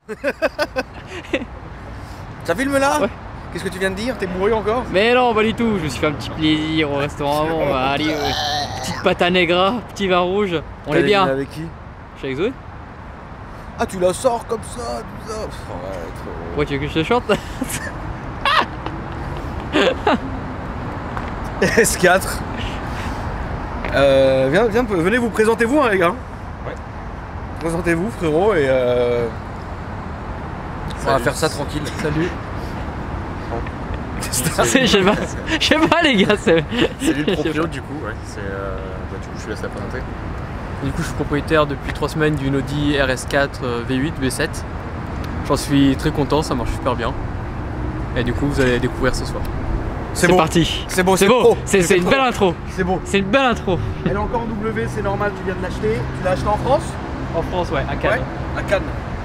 Ça filme là? Ouais. Qu'est-ce que tu viens de dire? T'es bourré encore? Mais non, pas du tout, je me suis fait un petit plaisir au restaurant avant. Allez, petite pâte à negra, petit vin rouge, on est bien. Avec qui? Je suis avec Zoé. Ah, tu la sors comme ça, tout ça. Pff, ouais, trop... Ouais, tu veux que je te chante? S4. Venez vous présentez-vous hein, les gars. Ouais. Présentez-vous frérot et on va faire ça tranquille. Salut. C'est Je sais pas les gars, c'est... lui le proprio du coup, ouais. Du coup je te laisse la présenter. Du coup, je suis propriétaire depuis 3 semaines d'une Audi RS4 V8 V7. J'en suis très content, ça marche super bien. Et du coup, vous allez découvrir ce soir. C'est beau. parti. C'est beau, C'est pro. beau. C'est une pro. belle intro. C'est beau. C'est une belle intro. Elle est encore en W, c'est normal, tu viens de l'acheter. Tu l'as acheté en France? En France, ouais, à Cannes. Ouais, à Cannes.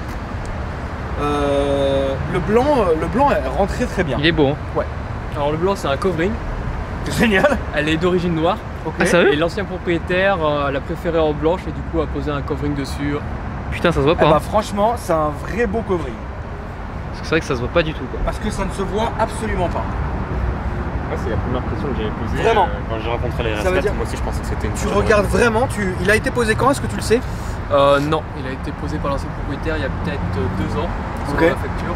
Le blanc est rentré très bien. Il est beau. Hein. Ouais. Alors, le blanc, c'est un covering. Génial. Elle est d'origine noire. Ok. Ah, sérieux? Et l'ancien propriétaire l'a préférée en blanche et du coup a posé un covering dessus. Putain, ça se voit Eh pas. bah Hein. franchement, c'est un vrai beau covering. Parce que c'est vrai que ça se voit pas du tout. Quoi. Parce que ça ne se voit absolument pas. Ouais, c'est la première question que j'avais posée Vraiment. quand j'ai rencontré les Ça veut RS4. dire- Moi aussi je pensais que c'était une Tu regardes vraiment, il a été posé quand? Est-ce que tu le sais? Non, il a été posé par l'ancien propriétaire il y a peut-être 2 ans. Sur Ok. la facture.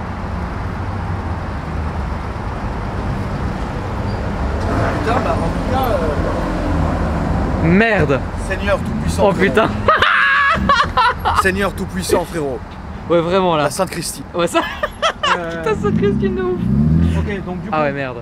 Putain, bah en tout cas, Merde. Seigneur tout-puissant. Oh frérot. putain. Seigneur tout-puissant frérot. Ouais, vraiment là. La Sainte Christie. Ouais, ça. Putain, ça Christine de ouf. Ok, donc du coup, Ah ouais, merde.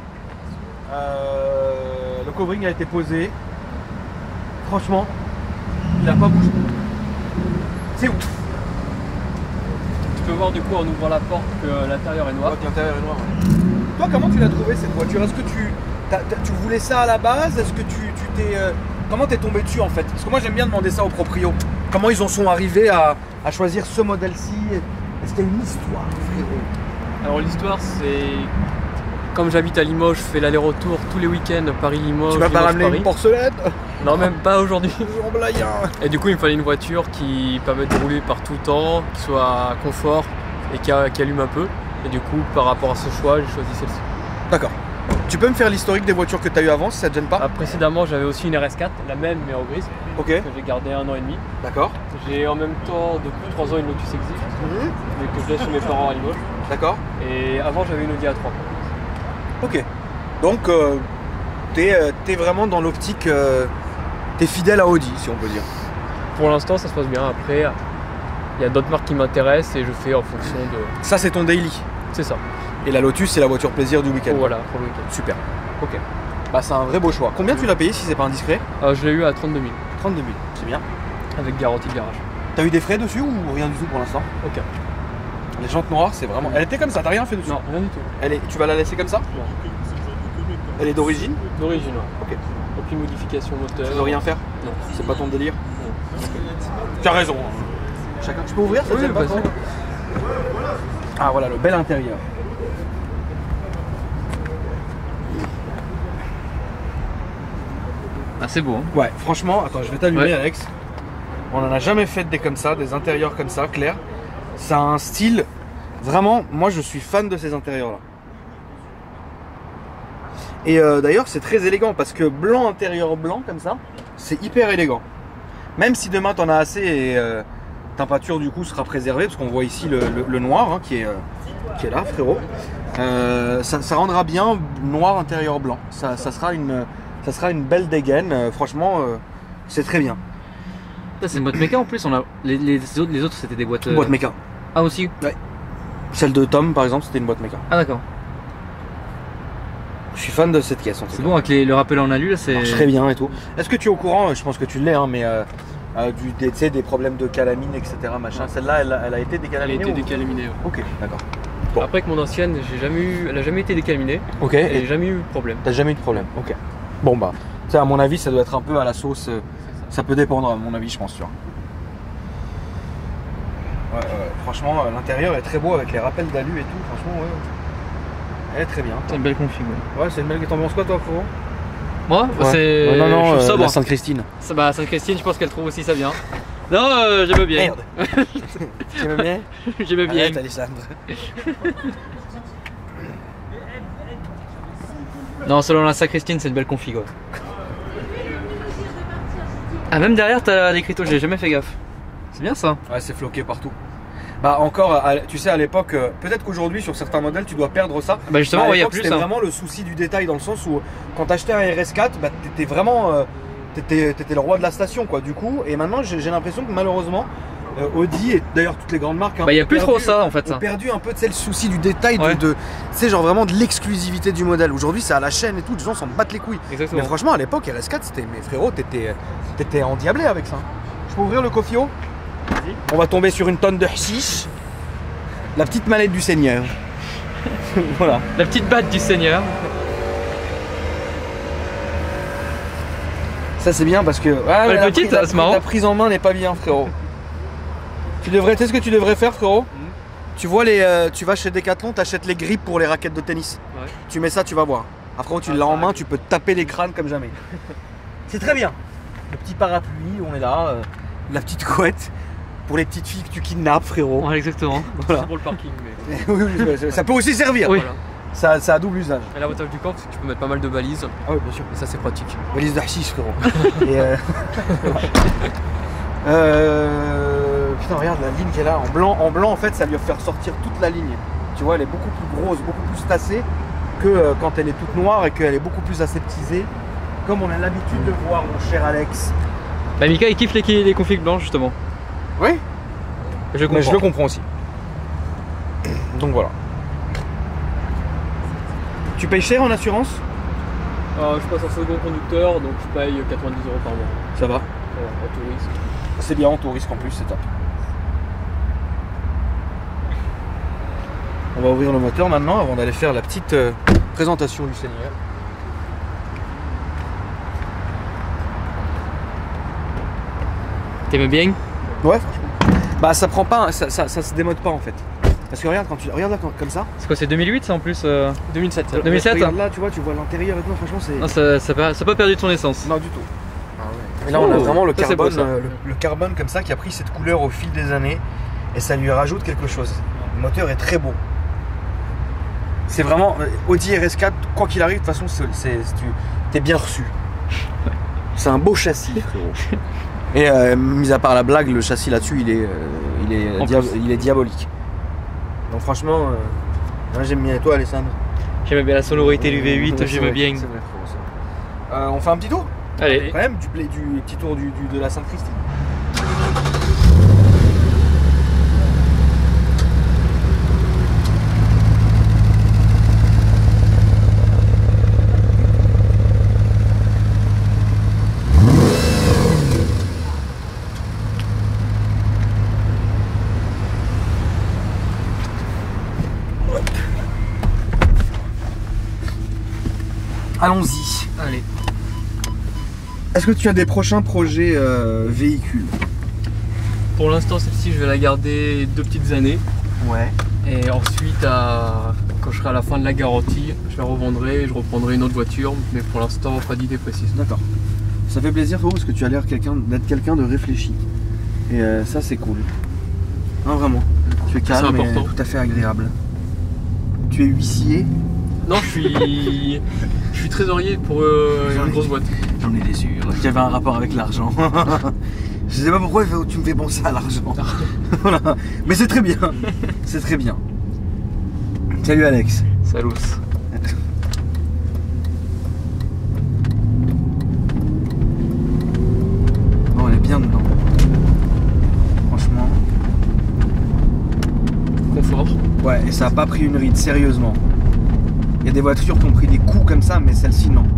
le covering a été posé. Franchement, il a pas bougé. C'est ouf. Tu peux voir du coup en ouvrant la porte que l'intérieur est noir. L'intérieur est noir. Toi, comment tu l'as trouvé cette voiture? Est-ce que tu voulais ça à la base? Est-ce que tu t'es comment t'es tombé dessus en fait? Parce que moi j'aime bien demander ça aux proprios. Comment ils en sont arrivés à choisir ce modèle-ci? Est-ce qu'il y a une histoire, frérot? Alors l'histoire c'est... Comme j'habite à Limoges, je fais l'aller-retour tous les week-ends Paris-Limoges. Tu vas pas ramener une Limoges-Paris. porcelaine? Non, même pas aujourd'hui. Jamblayen. Et du coup, il me fallait une voiture qui permette de rouler par tout le temps, qui soit confort et qui allume un peu. Et du coup, par rapport à ce choix, j'ai choisi celle-ci. D'accord. Tu peux me faire l'historique des voitures que tu as eu avant si ça te gêne pas? Précédemment, j'avais aussi une RS4, la même mais en grise, Ok. que j'ai gardé 1 an et demi. D'accord. J'ai en même temps, depuis 3 ans, une Lotus Exige, mais que je laisse chez mes parents à Limoges. D'accord. Et avant, j'avais une Audi A3. Ok. Donc t'es vraiment dans l'optique, t'es fidèle à Audi si on peut dire. Pour l'instant, ça se passe bien. Après, il y a d'autres marques qui m'intéressent et je fais en fonction de... Ça c'est ton daily. C'est ça. Et la Lotus c'est la voiture plaisir du week-end. Voilà, pour le week-end. Super. Ok. Bah c'est un vrai beau choix. Combien tu l'as payé si c'est pas indiscret? Je l'ai eu à 32 000, 32 000. C'est bien. avec garantie de garage. T'as eu des frais dessus ou rien du tout pour l'instant? Ok. Les jantes noires c'est vraiment... Elle était comme ça, t'as rien fait dessus? Non, rien du tout. Tu vas la laisser comme ça? Elle est d'origine? D'origine, ouais. Ok. Aucune modification moteur. Tu veux rien faire? Non. C'est pas ton délire? Non. Tu as raison. Chacun. Tu peux ouvrir ça? Oui, te gêne pas vas-y. trop? Ah voilà le bel intérieur. Ah, c'est beau. Hein. Ouais, franchement, attends, je vais t'allumer Ouais. Alex. On en a jamais fait des comme ça, des intérieurs comme ça, clair. Ça a un style, vraiment, moi je suis fan de ces intérieurs là. Et d'ailleurs c'est très élégant parce que blanc intérieur blanc comme ça, c'est hyper élégant. Même si demain t'en as assez et ta peinture du coup sera préservée, parce qu'on voit ici le noir hein, qui est là frérot. Ça rendra bien noir intérieur blanc. Ça sera une belle dégaine. Franchement, c'est très bien. Ça, c'est une boîte méca en plus. On a... les autres c'était des boîtes. Boîte méca. Ah, aussi? Celle de Tom par exemple, c'était une boîte méca. Ah, d'accord. Je suis fan de cette caisse en tout C'est cas. bon avec le rappel en alu là, c'est. Marche très bien et tout. Est-ce que tu es au courant, je pense que tu l'es, hein, mais tu sais, des problèmes de calamine, etc. Machin. Celle-là, elle a été Elle a décalaminée été ou- décalaminée. Ouais. Ok, d'accord. Bon. Après que mon ancienne, elle a jamais été décalaminée Ok. et j'ai Et jamais eu de problème. t'as jamais eu de problème. Ok. Bon bah, tu sais, à mon avis, ça doit être un peu à la sauce. Ça peut dépendre, à mon avis, je pense. Tu vois. Ouais, franchement, l'intérieur est très beau avec les rappels d'alu et tout. Franchement, ouais. Elle est très bien. C'est une belle config. Ouais, c'est une belle. T'en penses quoi, toi, frérot? Moi, Ouais. c'est. Ouais, non, je trouve ça la bon. Sainte-Christine. Sainte-Christine, je pense qu'elle trouve aussi ça bien. Non, j'aime bien. Merde. Tu aimes bien? J'aime bien. Arrête, Alessandre. Non, selon la sacristine, c'est une belle config. Ouais. Ah, même derrière, t'as l'écriteau, j'ai jamais fait gaffe. C'est bien ça. Ouais, c'est floqué partout. Bah encore, tu sais, à l'époque, peut-être qu'aujourd'hui sur certains modèles tu dois perdre ça. Bah justement, à il y a l'époque, plus. c'était Hein. vraiment le souci du détail dans le sens où quand t'achetais un RS4, bah t'étais vraiment, t'étais le roi de la station quoi. Du coup, et maintenant j'ai l'impression que malheureusement Audi et d'ailleurs toutes les grandes marques, hein, Bah il y a ont plus trop perdu- ça en fait. ont Ça. perdu un peu de le souci du détail, Ouais. tu sais genre vraiment de l'exclusivité du modèle. Aujourd'hui c'est à la chaîne et tout, les gens s'en battent les couilles. Exactement. Mais franchement à l'époque RS4 c'était, mais frérot t'étais endiablé avec ça. Je peux ouvrir le cofio? On va tomber sur une tonne de hashish. La petite mallette du Seigneur. Voilà. La petite batte du Seigneur. Ça c'est bien parce que Elle est la petite, prise- là, c'est marrant. La prise en main n'est pas bien frérot. Tu sais ce que tu devrais faire frérot? Tu vois tu vas chez Decathlon, t'achètes les grippes pour les raquettes de tennis. Ouais. Tu mets ça, tu vas voir. Après tu l'as en main, tu peux te taper les crânes comme jamais. C'est très bien. Le petit parapluie, on est là. La petite couette pour les petites filles que tu kidnappes frérot. Ouais, exactement. Voilà. C'est pour le parking, mais Oui, oui, ça peut aussi servir. Oui. voilà. Ça a double usage. Et l'avantage du camp, c'est que tu peux mettre pas mal de balises, Ah oui, bien sûr. et ça c'est pratique. Valise d'archives frérot. Et putain regarde la ligne qui est là en blanc. En blanc en fait ça lui fait ressortir toute la ligne. Tu vois elle est beaucoup plus grosse, beaucoup plus tassée que quand elle est toute noire et qu'elle est beaucoup plus aseptisée. Comme on a l'habitude de voir mon cher Alex. Bah Mika il kiffe les configs blanches justement. Oui. Je Mais comprends. je le comprends aussi. Donc voilà. Tu payes cher en assurance? Je passe en second conducteur, donc je paye 90 € par mois. Ça va. En tourisme. C'est bien en tourisme en plus, c'est top. On va ouvrir le moteur maintenant avant d'aller faire la petite présentation du Seigneur. T'aimes bien? Ouais, franchement. Bah ça prend pas, ça se démode pas en fait. Parce que regarde, quand tu regardes là comme ça. C'est quoi, c'est 2008 ça en plus 2007. 2007 Regarde là, tu vois l'intérieur et tout. Franchement, c'est. Non, ça a pas perdu de son essence. Non, du tout. Et là, on a Oh, vraiment le ça, c'est beau, carbone, ça. le carbone comme ça qui a pris cette couleur au fil des années et ça lui rajoute quelque chose. Le moteur est très beau. C'est vraiment Audi RS4, quoi qu'il arrive, de toute façon, t'es bien reçu. C'est un beau châssis, frérot. Et mis à part la blague, le châssis là-dessus, il est diabolique. Donc franchement, moi j'aime bien. Et toi, Alessandre? J'aime bien la sonorité du V8, C'est j'aime vrai, bien. c'est vrai, frérot, c'est vrai. On fait un petit tour? Allez. Quand même, du petit tour de la Sainte-Christine. Allons-y. Allez. Est-ce que tu as des prochains projets véhicules? Pour l'instant, celle-ci, je vais la garder 2 petites années. Ouais. Et ensuite, quand je serai à la fin de la garantie, je la revendrai et je reprendrai une autre voiture. Mais pour l'instant, pas d'idée précise. D'accord. Ça fait plaisir, Flo, parce que tu as l'air d'être quelqu'un de réfléchi. Et ça, c'est cool. Non, vraiment. Tu es calme et important. tout à fait agréable. Tu es huissier? Non, je suis trésorier pour une grosse boîte. J'en étais sûr. Il y avait un rapport avec l'argent. Je sais pas pourquoi tu me fais penser à l'argent. Voilà. Mais c'est très bien. C'est très bien. Salut Alex. Salut. Bon, on est bien dedans. Franchement. Confort. Ouais, et ça a pas pris une ride, sérieusement. Il y a des voitures qui ont pris des coups comme ça, mais celle-ci non.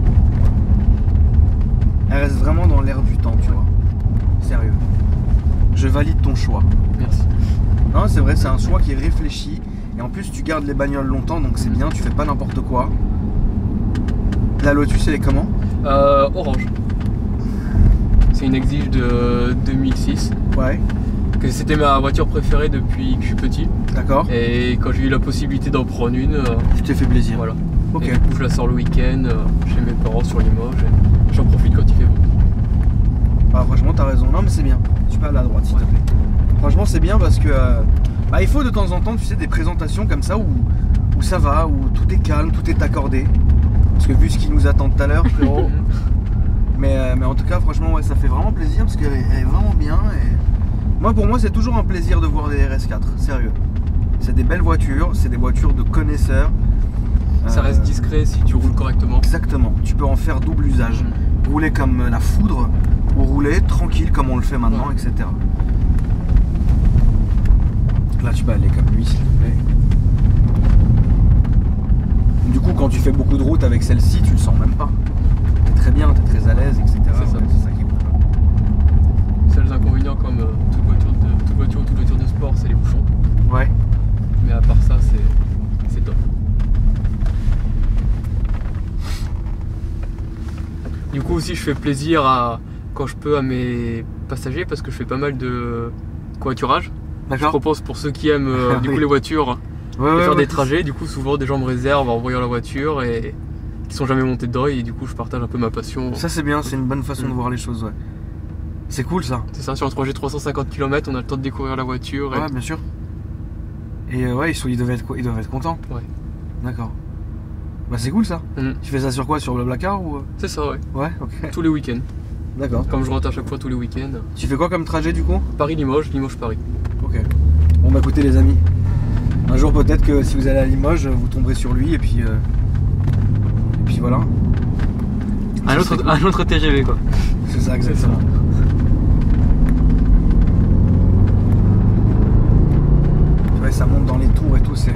Elle reste vraiment dans l'air du temps, tu vois. Sérieux. Je valide ton choix. Merci. Non, c'est vrai, c'est un choix qui est réfléchi. Et en plus, tu gardes les bagnoles longtemps, donc c'est bien, tu fais pas n'importe quoi. La Lotus, elle est comment? Orange. C'est une Exige de 2006. Ouais, Que c'était ma voiture préférée depuis que je suis petit. d'accord. Et quand j'ai eu la possibilité d'en prendre une, Tu t'es fait plaisir. voilà. Ok. Et du coup, je la sors le week-end chez mes parents sur Limoges. Et j'en profite quand il fait beau. Bah franchement t'as raison, non mais c'est bien. Tu peux aller à droite s'il te plaît. Franchement c'est bien parce que il faut de temps en temps tu sais des présentations comme ça où ça va, où tout est calme, tout est accordé. Parce que vu ce qui nous attend tout à l'heure frérot. mais en tout cas franchement ouais, ça fait vraiment plaisir parce qu'elle est vraiment bien. Et moi pour moi c'est toujours un plaisir de voir des RS4, sérieux. C'est des belles voitures, c'est des voitures de connaisseurs. Ça reste discret si tu roules correctement. Exactement, tu peux en faire double usage. Rouler comme la foudre ou rouler tranquille comme on le fait maintenant, etc. Là tu peux aller comme lui s'il te plaît. Du coup quand tu fais beaucoup de route avec celle-ci tu le sens même pas. T'es très bien, t'es très à l'aise, etc. C'est ça qui est cool. Seuls inconvénients comme toute voiture ou toute voiture de sport, c'est les bouchons. Ouais. Mais à part ça, c'est top. Du coup aussi je fais plaisir quand je peux à mes passagers parce que je fais pas mal de covoiturage. Je D'accord. propose pour ceux qui aiment du coup les voitures de faire des trajets. Du coup souvent des gens me réservent en voyant la voiture et qui sont jamais montés dedans et du coup je partage un peu ma passion. Ça c'est bien, c'est une bonne façon de voir les choses, ouais. C'est cool ça. C'est ça, sur un trajet 350 km on a le temps de découvrir la voiture. Ouais, bien sûr. Et ouais, ils doivent être contents. Ouais. D'accord. Bah c'est cool ça. Tu fais ça sur quoi? Sur le Blablacar ou... C'est ça, ouais. Ouais, ok. Tous les week-ends. D'accord. Comme je rentre à chaque fois tous les week-ends. Tu fais quoi comme trajet du coup? Paris-Limoges, Limoges-Paris. Ok. Bon bah écoutez les amis, un jour peut-être que si vous allez à Limoges, vous tomberez sur lui et puis voilà. Un autre TGV quoi. C'est ça exactement. Ouais, ça monte dans les tours et tout, c'est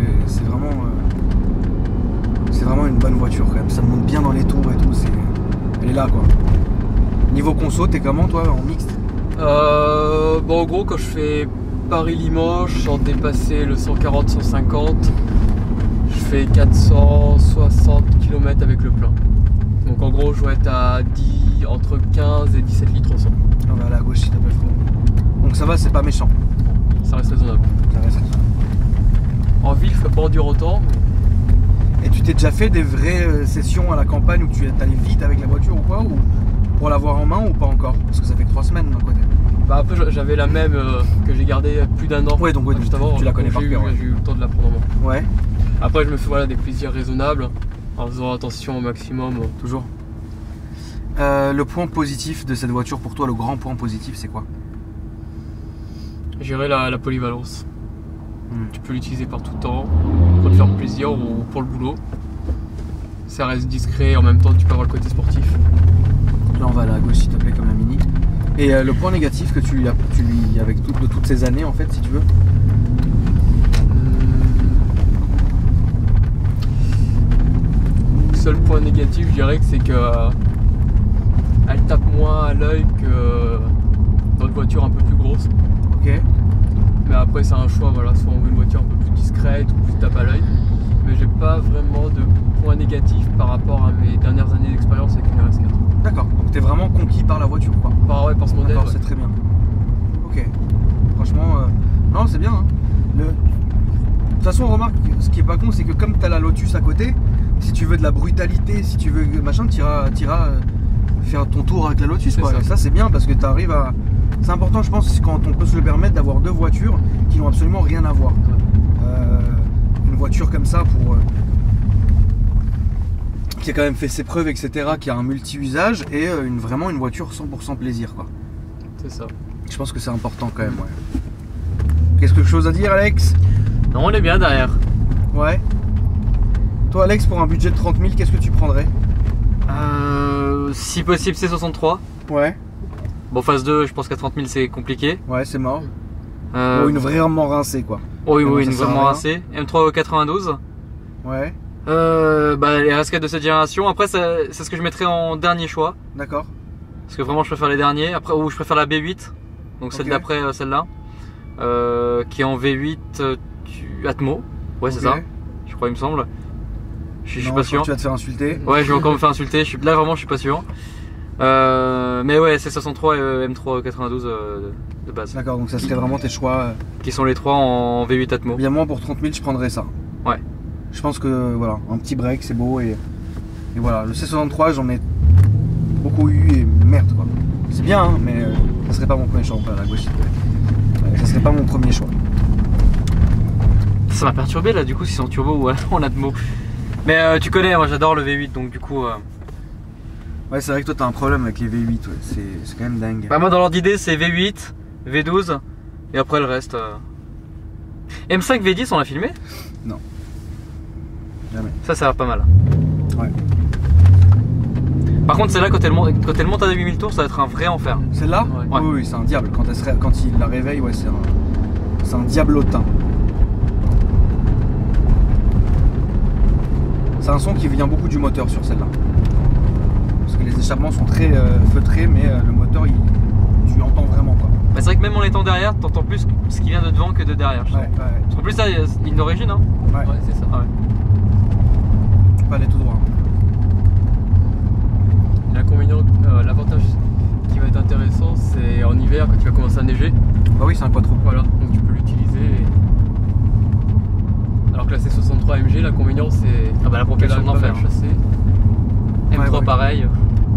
vraiment une bonne voiture quand même. Ça monte bien dans les tours et tout, elle est là quoi. Niveau conso, t'es comment toi en mixte? Bon en gros quand je fais Paris-Limoges, sans dépasser le 140-150, je fais 460 km avec le plein. Donc en gros je dois être à entre 15 et 17 litres au 100. Ah bah là à gauche s'il te plaît frérot. Donc ça va, c'est pas méchant. Ça reste raisonnable. Ça reste raisonnable. En ville je fais pas enduro autant. Et tu t'es déjà fait des vraies sessions à la campagne où tu es allé vite avec la voiture ou quoi, ou pour l'avoir en main ou pas encore? Parce que ça fait que 3 semaines d'un côté. Bah après j'avais la même que j'ai gardée plus d'un an. Ouais, donc juste avant, tu la connais par cœur. J'ai eu le temps de la prendre en main. Ouais. Après je me fais des plaisirs raisonnables en faisant attention au maximum. Toujours. Le point positif de cette voiture pour toi, le grand point positif, c'est quoi? J'irais la polyvalence. Tu peux l'utiliser par tout temps, pour te faire plaisir ou pour le boulot. Ça reste discret, en même temps tu peux avoir le côté sportif. Là on va aller à gauche s'il te plaît comme la Mini. Et le point négatif que tu lui avec de toutes ces années en fait si tu veux? Le seul point négatif je dirais que c'est que elle tape moins à l'œil que d'autres voitures un peu plus grosses. Ok. Mais après c'est un choix, voilà, soit on veut une voiture un peu plus discrète ou plus tape à l'œil. Mais j'ai pas vraiment de point négatif par rapport à mes dernières années d'expérience avec une RS4. D'accord, donc t'es vraiment conquis par la voiture quoi. Par ce modèle. Ouais. Ouais. C'est très bien. Ok. Franchement, non c'est bien. Hein. De toute façon remarque, ce qui est pas con c'est que comme t'as la Lotus à côté, si tu veux de la brutalité, si tu veux machin, t'iras faire ton tour avec la Lotus quoi. Ça. Et ça c'est bien parce que t'arrives à... C'est important je pense quand on peut se le permettre d'avoir deux voitures qui n'ont absolument rien à voir. Une voiture comme ça pour... qui a quand même fait ses preuves etc, qui a un multi-usage et vraiment une voiture 100% plaisir quoi. C'est ça. Je pense que c'est important quand même ouais. Qu'est-ce que chose à dire Alex? Non, on est bien derrière. Ouais. Toi Alex pour un budget de 30 000 qu'est-ce que tu prendrais? Si possible C63. Ouais. Bon phase 2 je pense qu'à 30 000 c'est compliqué. Ouais c'est mort. Ou une vraiment rincée quoi. Oui, Vraiment, une ça sert à vraiment rien. rincée. M3 92. Ouais. Les RS4 de cette génération. Après c'est ce que je mettrais en dernier choix. D'accord. Parce que vraiment je préfère les derniers. Après, ou je préfère la B8. Donc celle Ok. d'après celle-là. Qui est en V8 Atmo. Ouais c'est Ok. ça. Je crois il me semble. Je suis Non, pas je crois sûr. que tu vas te faire insulter. Ouais je vais encore me faire insulter. Là vraiment je suis pas sûr. Mais ouais c'est 63 et M3 92 de base. D'accord, donc ça serait vraiment tes choix. Qui sont les trois en V8 Atmo. Bien moi pour 30 000 je prendrais ça. Ouais. Je pense que voilà, un petit break c'est beau et voilà. Le C63 j'en ai beaucoup eu et merde quoi. C'est bien, hein, mais ça serait pas mon premier choix. À la gauche, ça serait pas mon premier choix. Ça m'a perturbé là, du coup, si c'est en turbo ou en Atmo. Mais tu connais, moi j'adore le V8, donc du coup. Ouais, c'est vrai que toi t'as un problème avec les V8, ouais. C'est quand même dingue. Bah, moi dans l'ordre d'idée, c'est V8, V12 et après le reste. M5 V10, on l'a filmé? Non. Jamais. Ça a l'air pas mal. Ouais. Par contre, c'est là quand elle monte à 8000 tours, ça va être un vrai enfer. Celle-là? Ouais. Oui, c'est un diable. Quand il la réveille, ouais, c'est un diablotin. C'est un son qui vient beaucoup du moteur sur celle-là. Parce que les échappements sont très feutrés, mais le moteur, tu l'entends vraiment pas. Bah, c'est vrai que même en étant derrière, t'entends plus ce qui vient de devant que de derrière. Ouais. Parce qu'en plus, ça, ligne d'origine, hein. Ouais. C'est ça. Ouais. Tu peux aller tout droit. L'inconvénient, l'avantage qui va être intéressant, c'est en hiver quand tu vas commencer à neiger. Bah oui, c'est un quattro. Voilà, donc tu peux l'utiliser. Alors que la C63 AMG, l'inconvénient c'est La propulsion d'enfer. Chasser. Ouais, M3 ouais. pareil.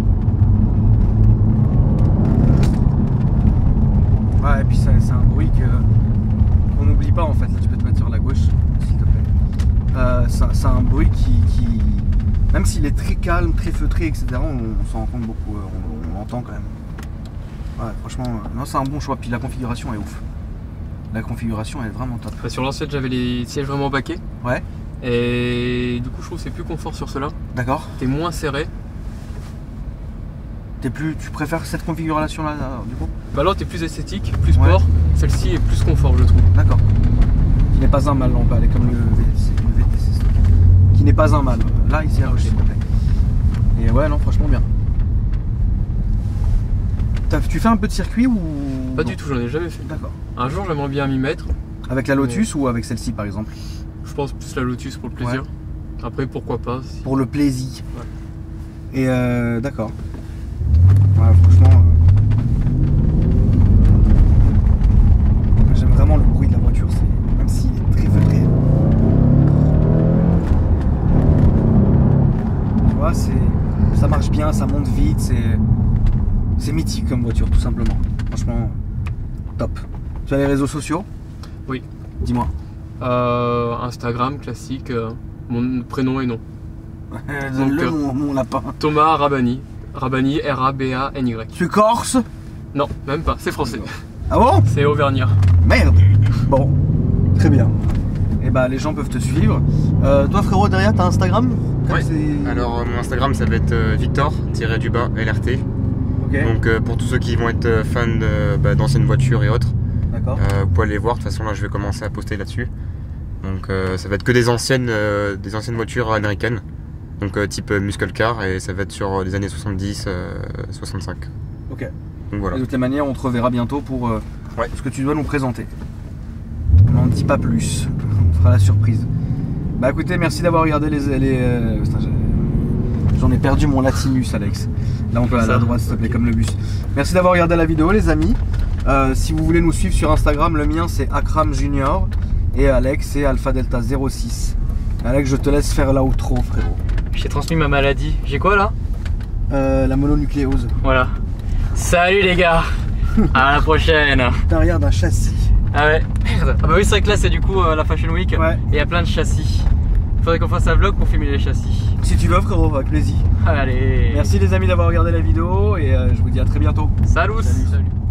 Ouais, et puis c'est un bruit qu'on n'oublie pas en fait. Là, tu peux te mettre sur la gauche, s'il te plaît. C'est un bruit qui même s'il est très calme, très feutré, etc., on s'en rend compte beaucoup. On l'entend quand même. Ouais, franchement, non, c'est un bon choix. Puis la configuration est ouf. La configuration est vraiment top. Sur l'ancienne, j'avais les sièges vraiment baqués. Ouais, Et du coup, je trouve que c'est plus confort sur cela. d'accord. T'es moins serré. Tu préfères cette configuration là, du coup? Bah là, t'es plus esthétique, plus Ouais. sport. Celle-ci est plus confort, je trouve. D'accord. Qui n'est pas un mal, on peut aller comme le VTC. Qui n'est pas un mal. Là, il s'est arrêté complet. Et ouais, non, franchement bien. Tu fais un peu de circuit ou Pas non? du tout, j'en ai jamais fait. D'accord. Un jour, j'aimerais bien m'y mettre. Avec la Lotus ou avec celle-ci par exemple? Je pense plus la Lotus pour le plaisir. Après, pourquoi pas. Pour le plaisir. Ouais. Et d'accord. Ouais, franchement, j'aime vraiment le bruit de la voiture, même s'il est très feutré. Tu vois, ça marche bien, ça monte vite, c'est mythique comme voiture tout simplement. Franchement, top. Tu as les réseaux sociaux? Oui. Dis-moi. Instagram classique, mon prénom et nom. Donne-le mon lapin. Thomas Rabani. Rabani, R-A-B-A-N-Y. Tu es corse? Non, même pas, c'est français. Ah bon? C'est auvergnat. Merde. Bon, très bien. Et bah les gens peuvent te suivre. Toi frérot, derrière t'as Instagram? Ouais. Alors mon Instagram ça va être Victor-LRT. Ok. Donc pour tous ceux qui vont être fans d'anciennes voitures et autres, D'accord. vous pouvez aller voir. De toute façon là je vais commencer à poster là-dessus. Donc ça va être que des anciennes voitures américaines. Donc type muscle car, et ça va être sur les années 70, 65. Ok. Donc voilà. De toutes les manières, on te reverra bientôt pour ce que tu dois nous présenter. On n'en dit pas plus. On fera la surprise. Bah écoutez, merci d'avoir regardé putain, j'en ai perdu mon latinus, Alex. Là on peut aller à droite, s'il te plaît, comme le bus. Merci d'avoir regardé la vidéo, les amis. Si vous voulez nous suivre sur Instagram, le mien c'est Akram Junior et Alex c'est Alpha Delta 06. Alex, je te laisse faire l'outro, frérot. J'ai transmis ma maladie. J'ai quoi là? La mononucléose. Voilà. Salut les gars. À la prochaine. Derrière d'un châssis. Ah ouais. Merde. Ah bah oui, c'est vrai que là c'est du coup la Fashion Week. Ouais. Et il y a plein de châssis. Faudrait qu'on fasse un vlog pour filmer les châssis. Si tu veux, frérot, avec plaisir. Allez. Merci les amis d'avoir regardé la vidéo et je vous dis à très bientôt. Salut. Salut.